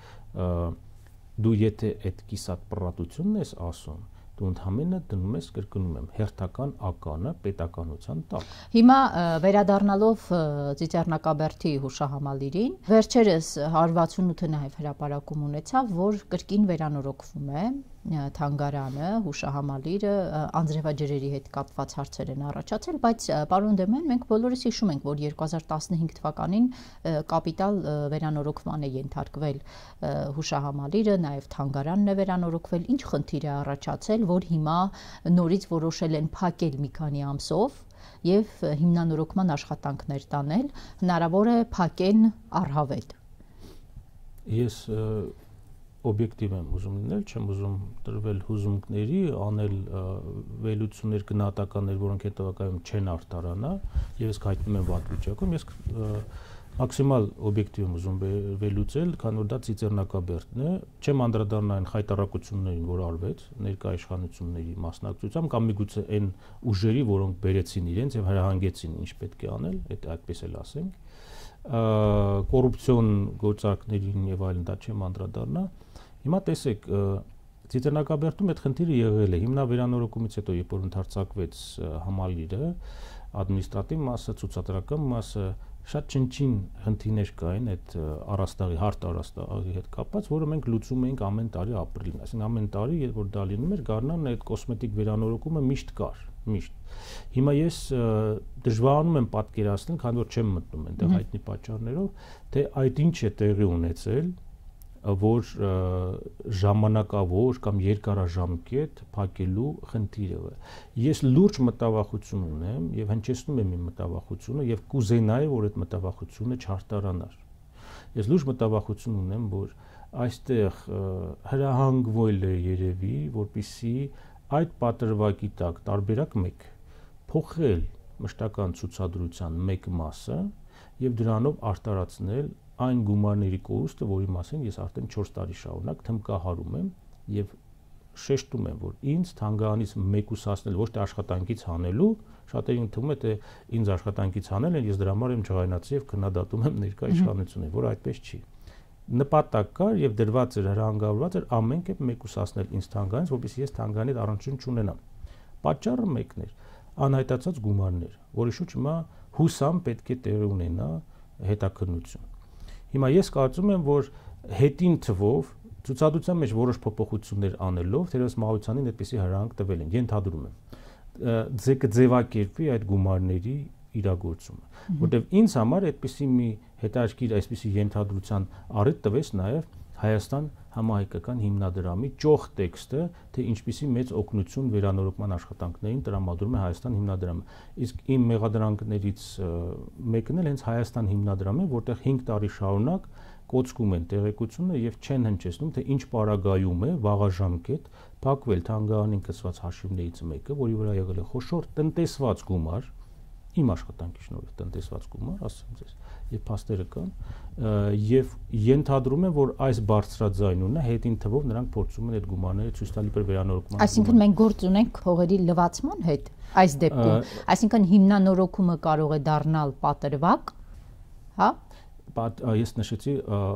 դու եթե այդ կիսատ պռատությունն ես ասում, դու ընդհանրապես դնում ես, կրկնում եմ, հերթական ականը պետականության տակ։ Հիմա վերադառնալով Ծիծեռնակաբերդի հուշահամալիրին, վերջերս հարյուր վաթսունութը նաև հրապարակում ունեցավ, որ կրկին վերանորոգվում է թանգարանը, հուշահամալիրը, անձրևաջրերի հետ կապված հարցեր են առաջացել, բայց պարոն Դեմոյան, մենք բոլորս հիշում ենք, որ երկու հազար տասնհինգ թվականին կապիտալ վերանորոգման է ենթարկվել հուշահամալիրը, նաև թանգարանն է վերանորոգվել, ինչ խնդիր է առաջացել, որ հիմա նորից որոշել են փակել մի քանի ամսով եւ հիմնանորոգման աշխատանքներ տանել, հնարավոր է փակեն առհավետ։ Ես օբյեկտիվ եմ ուզում լինել, չեմ ուզում տրվել հուզումքների, անել վերլուծություններ, գնահատականներ, որոնք հետագայում չեն արտարանա, եւ ես հայտնում եմ վատ վիճակում, ես մաքսիմալ օբյեկտիվ եմ ուզում վերլուծել, քանի որ դա Ծիծեռնակաբերդն է, չեմ անդրադառնա այն խայտարակություններին, որ արվեց ներկայ իշխանությունների մասնակցությամբ կամ միգուցե այն ուժերի, որոնք բերեցին իրենց եւ հրահանգեցին ինչ պետք է անել, այդ այդպես էլ ասենք, կոռուպցիոն գործարքներին եւ այլն, դա չեմ անդրադառնա։ Հիմա տեսեք, Ծիծեռնակաբերդում այդ խնդիրը եղել է հիմնավերանորոգումից հետո, երբ որ ընդարձակվեց համալիրը, ադմինիստրատիվ մասը, ցուցադրական մասը, շատ չնչին խնդիրներ կային այդ առաստաղի հարթ առաստաղի հետ կապված, որը մենք լուծում էինք ամեն տարի ապրիլին, այսինքն ամեն տարի, երբ որ դա լինում էր, Գառնանն այդ կոսմետիկ վերանորոգումը միշտ կար, միշտ։ Հիմա ես դժվարանում եմ պատկերացնել, քանի որ չեմ մտնում այնտեղ հայտնի պատճառներով, թե այդ ինչ է տեղի ունեցել, որ ժամանակավոր կամ երկարաժամկետ փակելու խնդիրը։ Ես լուրջ մտավախություն ունեմ եւ հնչեցնում եմ իմ մտավախությունը եւ կուզենայի, որ այդ մտավախությունը չարտարանար։ Ես լուրջ մտավախություն ունեմ, որ այստեղ հրահանգվել է երևի, որպիսի այդ պատրվակի տակ տարբերակ մեկ փոխել մշտական ցուցադրության մեկ մասը եւ դրանով արտարացնել այն գումարների կորուստը, որի մասին ես արդեն չորս տարի շարունակ թմկահարում եմ եւ շեշտում եմ, որ ինձ թանգարանից մեկուսացնել ոչ թե աշխատանքից հանելու, շատերին թվում է, թե ինձ աշխատանքից հանել են, ես դրա համար եմ ջղայնացի եւ քննադատում եմ ներկա իշխանությունը, որ այդպես չի։ Նպատակ կար եւ դրված էր հրահանգավորված էր ամեն կերպ մեկուսացնել ինձ թանգարանից, որպեսզի ես թանգարանից առնչություն չունենամ։ Պատճառը մեկն էր՝ անհայտացած գումարներ, որի շուրջ հիմա հուսամ պետք է տեղի ունենա հետաքննություն։ Հիմա ես կարծում եմ, որ հետին թվով ցուցադրության մեջ որոշ փոփոխություններ անելով, թերևս Մահությյանին այդպիսի հրահանգ տվել են, ենթադրում եմ։ Կձևակերպվի այդ գումարների իրագործումը, որտեղ ինձ համար այդպիսի մի հետաքրքիր այսպիսի ենթադրության առիթ տվեց նաև Հայաստան համահայկական հիմնադրամի ճոխ տեքստը, թե ինչպիսի մեծ օգնություն վերանորոգման աշխատանքներին տրամադրում է Հայաստան հիմնադրամը։ Իսկ իմ մեղադրանքներից մեկն էլ հենց Հայաստան հիմնադրամն է, որտեղ հինգ տարի շարունակ կոծկում են տեղեկությունը եւ չեն հնչեցնում, թե ինչ պարագայում է վաղաժամկետ փակվել թանգարանին կցված հաշիվներից մեկը, որի վրա եղել է խոշոր տնտեսված գումար, իմ աշխատանքի շնորհիվ տնտեսված գումար, ասեմ ձեզ, եւ փաստերը կան, եւ ենթադրում եմ, որ այս բարձրաձայնունը հետին թվով նրանք փորձում են այդ գումարները ցույց տալ իբր վերանորոգման։ Այսինքն մենք գործ ունենք փողերի լվացման հետ այս դեպքում, այսինքն հիմնանորոգումը կարող է դառնալ պատրվակ, հա? Ես նշեցի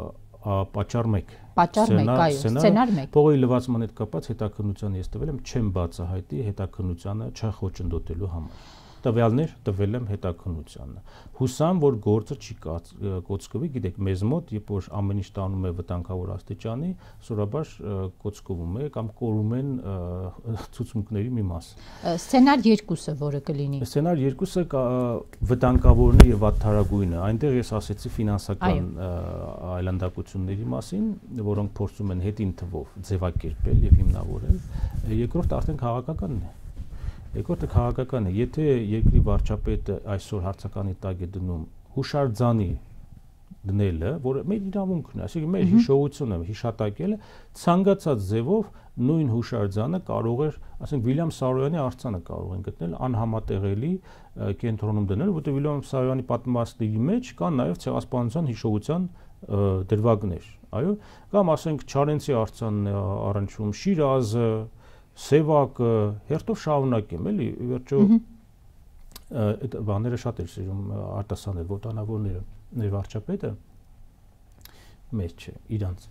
պատճառ մեկ։ Պատճառ մեկ, այո, սցենար մեկ։ Փողերի լվացման հետ կապված հետաքննության ես տվել եմ, չեմ բացահայտի հետաքննությանը չխոչընդոտելու համար։ Տվյալներ տվել եմ հետաքննությանը։ Հուսամ, որ գործը չի կոծկվի, գիտեք, մեզ մոտ, երբ որ ամեն ինչ տանում է վտանգավոր աստիճանի, սովորաբար կոծկվում է կամ կորում են ցուցմունքների մի մասը։ Սցենար երկուսը, որը կլինի։ Սցենար երկուսը վտանգավորն է եւ վատթարագույնը։ Այնտեղ ես ասեցի ֆինանսական այլանդակությունների մասին, որոնք փորձում են հետին թվով ձևակերպել եւ հիմնավորել։ Երկրորդը արդեն քաղաքականն է։ Երկրորդը քաղաքական է, եթե երկրի վարչապետը այսօր հարցականի տակ է դնում հուշարձանի դնելը, որը մեր իրավունքն է, այսինքն մեր հիշողությունը հիշատակելը, ցանկացած ձևով նույն հուշարձանը կարող էր, ասենք Վիլյամ Սարոյանի արձանը կարող են գտնել անհամատեղելի կենտրոնում դնել, որտեղ Վիլյամ Սարոյանի պատմվածքների մեջ կան նաև ցեղասպանության հիշողության դրվագներ, այո, կամ ասենք Չարենցի արձանն է առնչվում, Շիրազը, Սևակը, հերթով շարունակեմ, էլի, վերջո այդ բաները շատ էր սիրում արտասանել ոտանավորները, մեր վարչապետը մեր չէ, իրանց։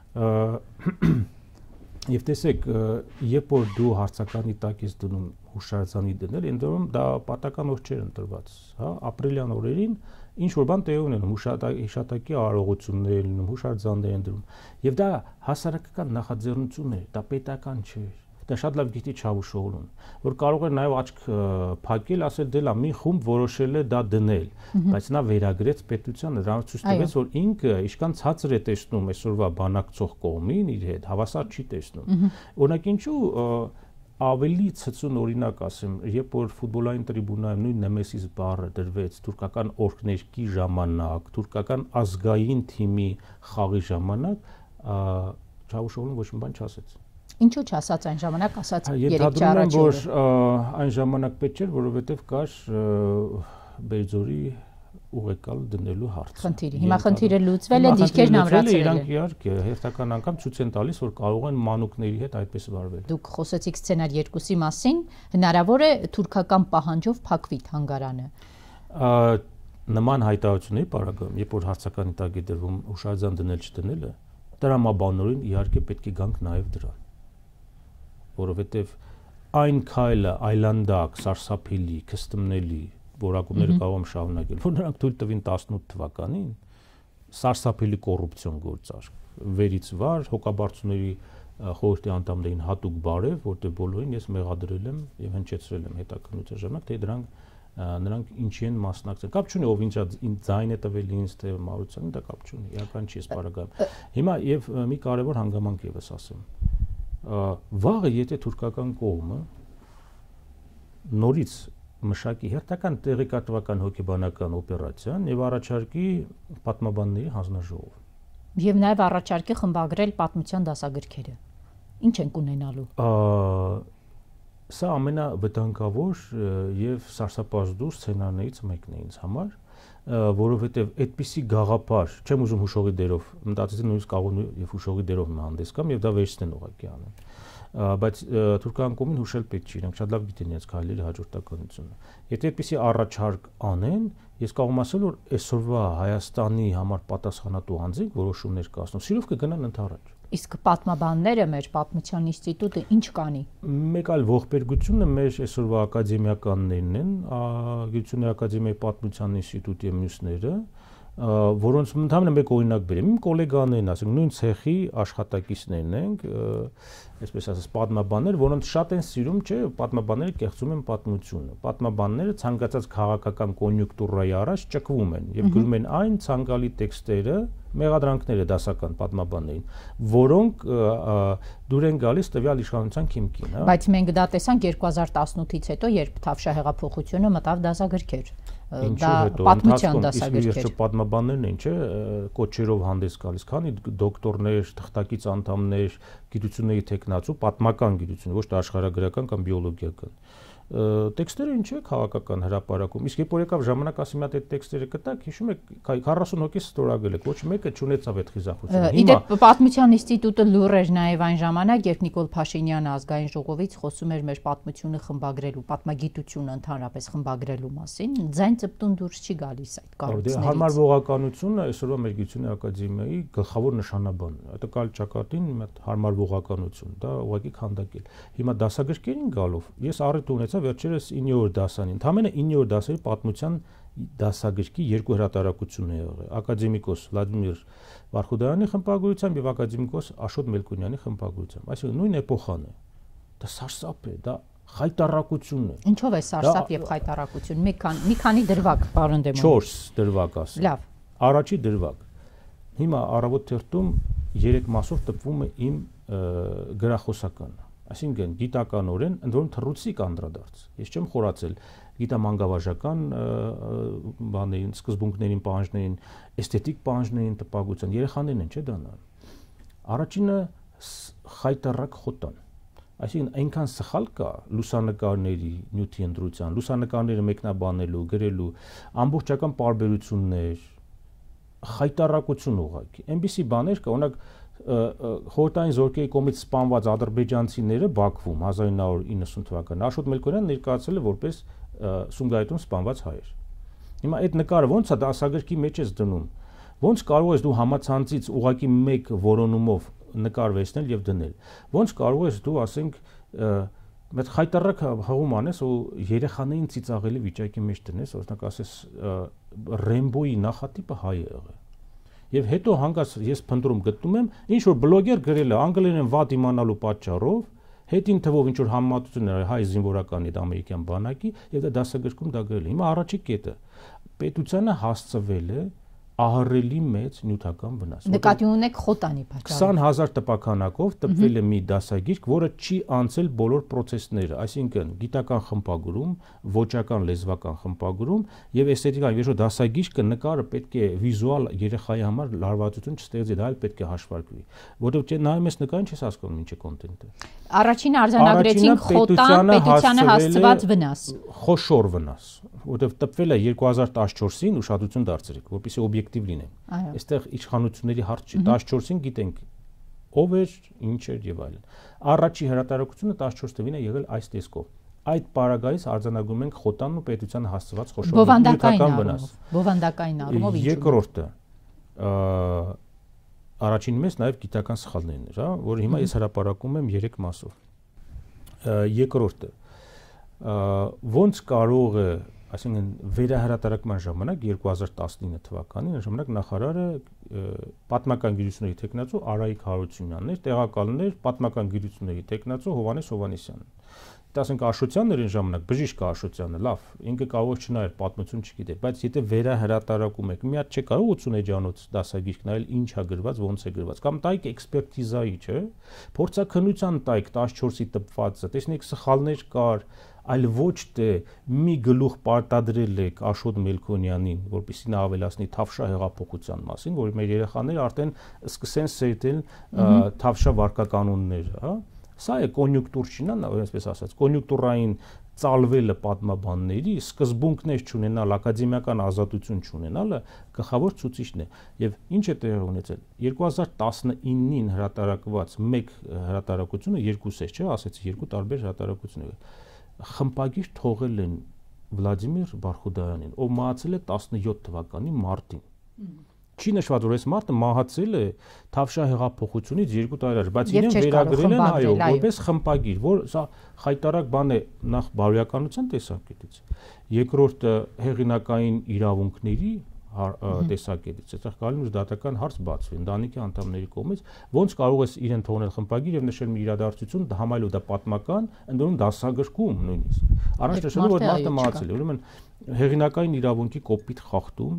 Եվ տեսեք, երբ որ դու հարցականի տակ ես դնում հուշարձանի դնել, ընդդեմ դա պատական օր չէր ընտրված, հա, ապրիլյան օրերին ինչ որ բան տեղի ունենում, հիշատակի արարողություններ լինում, հուշարձաններ են դնում, եւ դա հասարակական նախաձեռնություն էր, դա պետական չէր։ Դա շատ լավ գիտի Չավուշօղլուն, որ կարող էր նաև աչք փակել, ասել դե լա մի խումբ որոշել է դա դնել, բայց նա վերագրեց պետությանը, դրանով ցույց տվեց, որ ինքը ինչքան ցածր է տեսնում այսօրվա բանակցող կողմին իր հետ, հավասար չի տեսնում։ Օրինակ ինչու ավելի ցցուն օրինակ ասեմ, երբ որ ֆուտբոլային տրիբունայում նույն Նեմեսիս բառը դրվեց թուրքական օրկներկի ժամանակ, թուրքական ազգային թիմի խաղի ժամանակ, Չավուշօղլուն ոչ մի բան չասեց։ Ինչու՞ չասաց այն ժամանակ, ասաց երեք առաջ որ այն ժամանակ պետք չէր, որովհետև կար Բերձորի ուղեկալ դնելու հարց։ Խնդիրը։ Հիմա խնդիրը լուծվել է, դիրքերն ամրացվել են։ Իրանք իհարկե հերթական անգամ ցույց են տալիս, որ կարող են մանուկների հետ այդպես վարվել։ Դուք խոսեցիք սցենար երկուսի մասին, հնարավոր է թուրքական պահանջով փակվի թանգարանը։ Նման հայտարարությունների պարագայում, երբ որ հարցականի տակ է դրվում հուշարձան դնել չդնելը, տրամաբանորեն իհարկե պետք է գանք նաև դրան, որովհետև այն քայլը այլանդակ, սարսափելի, քստմնելի, որակումները կարող եմ շարունակել, որ նրանք թույլ տվին տասնութ թվականին սարսափելի կոռուպցիոն գործարք, վերից վար հոգաբարձուների խորհրդի անդամներին հատուկ բարև, որտեղ բոլորին ես մեղադրել եմ եւ հնչեցրել եմ հետաքննության ժամանակ, թե դրանք նրանք ինչի են մասնակցել։ Կապ չունի ով ինչա ձայն է տվել ինձ թե Մարությանը, դա կապ չունի, իրական չի սպարագայում։ Հիմա եւ մի կարեւոր հանգամանք եւս ասեմ։ Վաղը եթե թուրքական կողմը նորից մշակի հերթական տեղեկատվական հոգեբանական օպերացիան եւ առաջարկի պատմաբանների հանձնաժողով եւ նաեւ առաջարկի խմբագրել պատմության դասագրքերը, ինչ ենք ունենալու։ Սա ամենավտանգավոր եւ սարսափազդու սցենարներից մեկն է ինձ համար, որովհետեւ այդպիսի գաղափար, չեմ ուզում հուշողի դերով, մտածեցի նույնիսկ կարող եւ հուշողի դերով հանդես կամ եւ դա վերջնեն ուղղակի անեն։ Բայց թուրքական կողմին հուշել պետք չի, իրենք շատ լավ գիտեն իրենց քայլերի հաջորդականությունը։ Եթե այդպիսի առաջարկ անեն, ես կարող եմ ասել, որ այսօրվա Հայաստանի համար պատասխանատու անձինք որոշումներ կայացնող, սիրով կգնան ընդառաջ։ Իսկ պատմաբանները մեր պատմության ինստիտուտը ինչ կանի։ Մեկ այլ ողբերգությունը մեր այսօրվա ակադեմիականներն են, Գիտությունների ակադեմիայի պատմության ինստիտուտի եւ մյուսները, որոնց ընդհանրապես մեկ օրինակ բերեմ, իմ գոլեգաներն, ասենք նույն ցեխի աշխատակիցներն ենք, այսպես ասած պատմաբաններ, որոնց շատ են սիրում, չէ, պատմաբանները կեղծում են պատմությունը։ Պատմաբանները ցանկացած քաղաքական կոնյունկտուրայի առաջ ճկվում են եւ գրում են այն ցանկալի տեքստերը, մեղադրանքները դասական պատմաբաններին, որոնք դուր են գալիս տվյալ իշխանության քիմքին, հա։ Բայց մենք դա տեսանք երկու հազար տասնութից հետո, երբ Թավշյա հեղափոխությունը մտավ դասագրքեր։ Դա պատմության դասագրքեր։ Իսկ պատմաբաններն են, չէ, կոչերով հանդես գալիս, քանի դոկտորներ, թղթակից անդամներ, գիտությունների տեխնացու, պատմական գիտություն, ոչ թե աշխարհագրական կամ բիոլոգիական։ Տեքստերը ինչ է քաղաքական հրապարակում, իսկ երբ որ եկավ ժամանակ ասի մի հատ այդ տեքստերը կտակ, հիշում եք քառասուն հոգի ստորագրել եք, ոչ մեկը չունեցավ այդ խիզախությունը։ Իդեպ պատմության ինստիտուտը լուր էր նաև այն ժամանակ, երբ Նիկոլ Փաշինյանը ազգային ժողովից խոսում էր մեր պատմությունը խմբագրելու, պատմագիտությունը ընդհանրապես խմբագրելու մասին, ձայն ծպտուն դուրս չի գալիս այդ կառույցներից։ Հարմարվողականությունը այսօրվա մեր Գիտությունների ակադեմիայի գլխավոր նշանաբանն է։ Դա կալ ճակատին մի հատ հարմարվողականություն, դա ուղղակի քանդակել։ Հիմա դասագրքերին գալով ես առիթ ունեցա վերջերս իններորդ դասանի, ընդամենը իններորդ դասերի պատմության դասագրքի երկու հրատարակություն է եղել։ Ակադեմիկոս Վլադիմիր Վարխուդարյանի խմբագրությամբ եւ ակադեմիկոս Աշոտ Մելքոնյանի խմբագրությամբ։ Այսինքն նույն էպոխան է։ Դա սարսափ է, դա խայտառակություն է։ Ինչով է սարսափ եւ խայտառակություն։ Մի քանի մի քանի դրվագ, պարոն Դեմոյան։ չորս դրվագ ասեմ։ Լավ։ Առաջի դրվագ։ Հիմա առավոտ թերթում երեք մասով տպվում է իմ գրախոսականը։ Այսինքն գիտականորեն ընդ որում թռուցիկ անդրադարձ։ Ես չեմ խորացել գիտամանկավարժական բաներին, սկզբունքներին, պահանջներին, էսթետիկ պահանջներին, տպագության, երեխաներն են, չէ՞ դանան։ Առաջինը խայտառակ խոտան։ Այսինքն այնքան սխալ կա լուսանկարների նյութի ընտրության, լուսանկարները մեկնաբանելու, գրելու, ամբողջական պարբերություններ, խայտառակություն ուղղակի։ Այնպիսի բաներ կա, օրինակ խորհրդային զորքերի կողմից սպանված ադրբեջանցիները Բաքվում հազար ինը հարյուր իննսուն թվականին Աշոտ Մելքոնյանը ներկայացել է որպես Սումգայիթում սպանված հայեր։ Հիմա այդ նկարը ոնց է դասագրքի մեջ ես դնում։ Ոնց կարող ես դու համացանցից ուղակի մեկ որոնումով նկար վերցնել եւ դնել։ Ոնց կարող ես դու, ասենք, մեծ խայտառակ հղում անես ու երեխաներին ծիծաղելի վիճակի մեջ դնես, օրինակ ասես Ռեմբոյի նախատիպը հայ է եղել։ Եվ հետո հանգած ես փնտրում գտնում եմ ինչ որ բլոգեր գրել է անգլերեն վատ իմանալու պատճառով, հետին թվով ինչ որ համեմատություն էր հայ զինվորականի հետ ամերիկյան բանակի եւ դա դասագրքում դա գրել է։ Հիմա առաջի կետը պետությանը հասցվել է ահռելի մեծ նյութական վնաս։ Նկատի ունեք խոտանի պատճառով։ քսան հազար տպականակով տպվել է մի դասագիրք, որը չի անցել բոլոր process-ները, այսինքն գիտական խմբագրում, ոճական լեզվական խմբագրում եւ էսթետիկական վերջո դասագիրքը նկարը պետք է վիզուալ երեխայի համար լարվածություն չստեղծի, դա էլ պետք է հաշվարկվի, որովհետեւ նայում ես նկարին չես հասկանում ինչ է կոնտենտը։ Առաջինը արձանագրեցինք խոտան պետությանը հասցված վնաս։ Խոշոր վնաս, որովհետեւ տպվել է երկու հազար տասնչորսին ուշադրություն դարձրեք, որպեսզի օբյեկտիվ լինեն։ Այստեղ իշխանությունների հարց չի, տասնչորսին գիտենք ով էր, ինչ էր եւ այլն։ Առաջի հրատարակությունը տասնչորս թվին է եղել այս տեսքով։ Այդ պարագայից արձանագրում ենք խոտանն ու պետությանը հասցված խոշոր նյութական վնաս։ Բովանդակային առումով ինչ։ Երկրորդը առաջին մեծ նաեւ գիտական սխալներն էր, հա, որը հիմա ես հրապարակում եմ երեք մասով։ Երկրորդը ոնց կարող է այսինքն վերահրատարակման ժամանակ երկու հազար տասնինը թվականին ժամանակ նախարարը պատմական գիտությունների տեխնացու Արայիկ Հարությունյանն էր, տեղակալն էր պատմական գիտությունների տեխնացու Հովհաննես Հովհաննիսյանը։ Ասենք Աշոտյանն էր ժամանակ բժիշկ Աշոտյանը, լավ, ինքը կարող չնայեր պատմություն չգիտեր, բայց եթե վերահրատարակում եք, մի հատ չէ կարող ութսուն էջանոց դասագիրք նայել ինչ է գրված, ոնց է գրված, կամ տայք էքսպերտիզայի, չէ՞, փորձաքննության տայք տասնչորսի տպվածը, տեսնեք սխալներ կար, այլ ոչ թե մի գլուխ պարտադրել եք Աշոտ Մելքոնյանին, որպեսզի նա ավելացնի Թավշյա հեղափոխության մասին, որ մեր երեխաները արդեն սկսեն սերտել Թավշյա վարքականոնները, հա։ Սա է կոնյուկտուր չինա, այսպես ասած, կոնյուկտուրային ծալվելը պատմաբանների, սկզբունքներ չունենալ, ակադեմիական ազատություն չունենալը գլխավոր ցուցիչն է։ Եվ ինչ է տեղի ունեցել։ երկու հազար տասնինին հրատարակված մեկ հրատարակությունը երկուս է, չէ՞, ասեցի երկու տարբեր հրատարակություններ։ Խմբագիր թողել են Վլադիմիր Բարխուդայանին, ով մահացել է տասնյոթ թվականի մարտին։ Չի նշված, որ այս մարդը մահացել է Թավշյա հեղափոխությունից երկու տարի առաջ, բայց իրեն վերագրել են այո, որպես խմբագիր, որ սա խայտարակ բան է նախ բարոյականության տեսակետից, երկրորդը հեղինակային իրավունքների տեսակետից, այստեղ կարելի է դատական հարց բացվի ընտանիքի անդամների կողմից, ոնց կարող ես իրեն թողնել խմբագիր եւ նշել մի իրադարձություն, համայնքով դա պատմական, ընդդեմ դասագրքում նույնիսկ։ Առանց նշելու, որ մարդը մահացել է, ուրեմն հեղինակային իրավունքի կոպիտ խախտում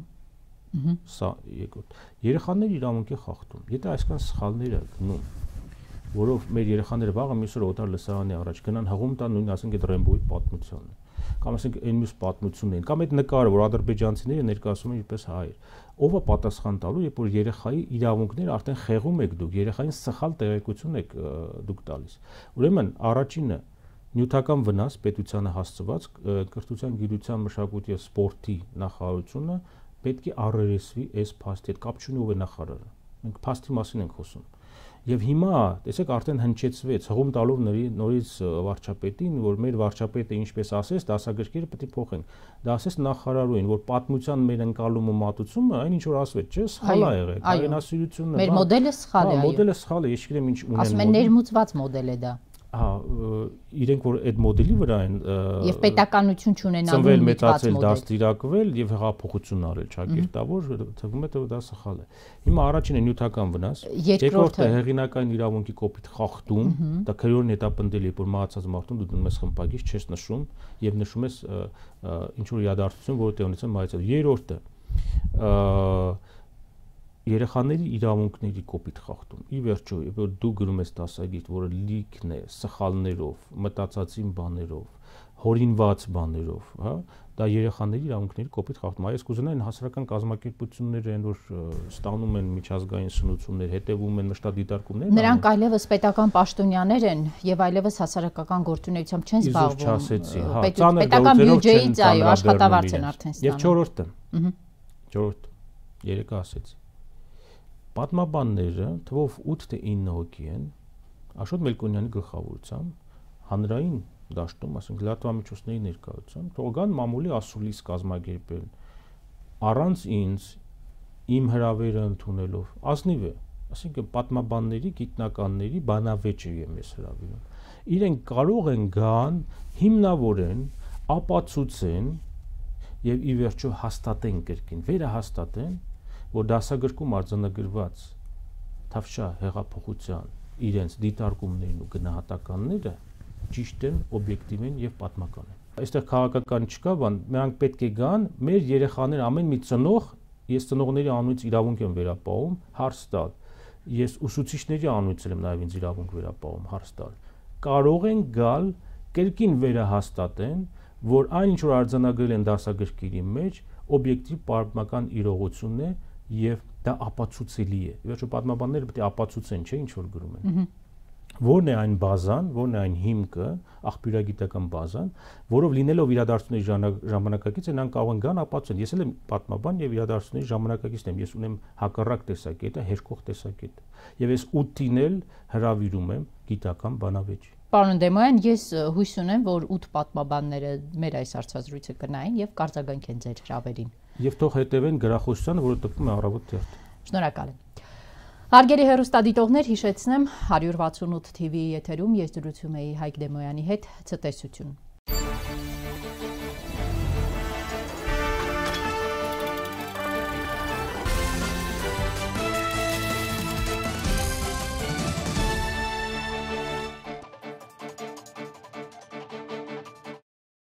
Սա երկրորդ երեխաների իրավունքի խախտում։ Եթե այսքան սխալներ է գնում, որով մեր երեխաները վաղը մյուս օր օտար լսարանի առաջ գնան հղում տան նույն ասենք այդ Ռեմբոյի պատմությունը, կամ ասենք այն մյուս պատմությունն են, կամ այդ նկարը, որ ադրբեջանցիները ներկայացնում են ինչպես հայեր, ով է պատասխան տալու, երբ որ երեխայի իրավունքները արդեն խեղում եք դուք, երեխային սխալ տեղեկություն եք դուք տալիս։ Ուրեմն առաջինը նյութական վնաս պետությանը հասցված կրթության, գիտության, մշակույթի եւ սպորտի նախարարությունը պետք է առերեսվի այս փաստի հետ, կապ չունի ով է նախարարը։ Մենք փաստի մասին ենք խոսում։ Եվ հիմա, տեսեք, արդեն հնչեցվեց հղում տալով նորից վարչապետին, որ մեր վարչապետը ինչպես ասեց, դասագրքերը պետք է փոխենք։ Դա ասեց նախարարուին, որ պատմության մեր ընկալումը մատուցումը, այն ինչ որ ասվեց, չէ՞, սխալ է եղել, հայրենասիրությունը։ Մեր մոդելը սխալ է, այո։ Մոդելը սխալ է, ես չգիտեմ ինչ ունեն։ Ասում են ներմուծված մոդել է դա։ Հա, իրենք որ այդ մոդելի վրա են եւ պետականություն չունենալու ծնվել մեծացել դաստիարակվել եւ հեղափոխություն արել ճակերտավոր թվում է թե դա սխալ է։ Հիմա առաջինը նյութական վնաս, երկրորդը հեղինակային իրավունքի կոպիտ խախտում, դա քրեորն հետապնդել է, որ մահացած մարդուն դու դնում ես խմբագիր, չես նշում եւ նշում ես ինչ որ իրադարձություն, որը տեղ ունեցել մահացած։ Երրորդը երեխաների իրավունքների կոպիտ խախտում։ Ի վերջո, որ դու գրում ես դասագիր, որը լիքն է սխալներով, մտածածին բաներով, հորինված բաներով, հա, դա երեխաների իրավունքների կոպիտ խախտում։ Այս կուզենային հասարակական կազմակերպությունները են, որ ստանում են միջազգային սնուցումներ, հետևում են մշտադիտարկումներ։ Նրանք այլևս պետական պաշտոնյաներ են եւ այլևս հասարակական գործունեությամբ չեն զբաղվում։ Պետական բյուջեից այո, աշխատավարձ են արդեն ստանում։ Եվ չորրորդը։ Չորրորդ երեքը ասեցի։ Պատմաբանները թվով ութ թե ինը հոգի են Աշոտ Մելքոնյանի գլխավորությամբ հանրային դաշտում, ասենք լրատվամիջոցների ներկայությամբ թող գան մամուլի ասուլիս կազմակերպել առանց ինձ իմ հրավերը ընդունելով ազնիվ է, ասենք պատմաբանների, գիտնականների բանավեճ եմ ես հրավիրում։ Իրենք կարող են գան, հիմնավորեն, ապացուցեն եւ ի վերջո հաստատեն կրկին, վերահաստատեն որ դասագրքում արձանագրված Թավշյա հեղափոխության իրենց դիտարկումներն ու գնահատականները ճիշտ են, օբյեկտիվ են եւ պատմական են։ Այստեղ քաղաքական չկա, բան, նրանք պետք է գան, մեր երեխաները ամեն մի ծնող, ես ծնողների անունից իրավունք եմ վերապահում, հարց տալ։ Ես ուսուցիչների անունից եմ նաեւ ինձ իրավունք վերապահում, հարց տալ։ Կարող են գալ, կրկին վերահաստատեն, որ այն ինչ որ արձանագրել են դասագրքերի մեջ, օբյեկտիվ պատմական իրողություն է եւ դա ապացուցելի է։ Վերջո պատմաբանները պետք է ապացուցեն, չէ՞, ինչ որ գրում են։ Որն է այն բազան, որն է այն հիմքը, աղբյուրագիտական բազան, որով լինելով իրադարձությունների ժամանակակից են նրանք կարող են գան ապացուցեն։ Ես էլ եմ պատմաբան եւ իրադարձությունների ժամանակակիցն եմ, ես ունեմ հակառակ տեսակետը, հերքող տեսակետը։ Եվ ես ութին էլ հրավիրում եմ գիտական բանավեճ։ Պարոն Դեմոյան, ես հույս ունեմ, որ ութ պատմաբանները մեր այս հարցազրույցը կնայեն եւ կարձագանքեն ձեր հրավերին։ Եվ թող հետևեն գրախոսությանը, որը տպվում է Առավոտ թերթ։ Շնորհակալ եմ։ Հարգելի հեռուստադիտողներ, հիշեցնեմ հարյուր վաթսունութ թիվի եթերում ես զրուցում էի Հայկ Դեմոյանի հետ, ցտեսություն։